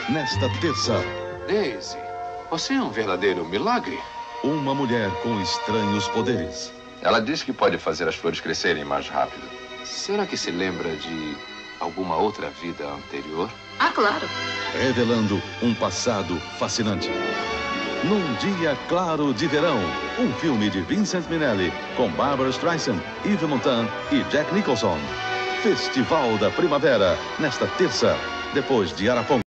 nesta terça. Daisy, você é um verdadeiro milagre. Uma mulher com estranhos poderes. Ela disse que pode fazer as flores crescerem mais rápido. Será que se lembra de alguma outra vida anterior? Ah, claro. Revelando um passado fascinante. Num Dia Claro de Verão, um filme de Vincent Minnelli, com Barbra Streisand, Yves Montand e Jack Nicholson. Festival da Primavera, nesta terça, depois de Arapongas.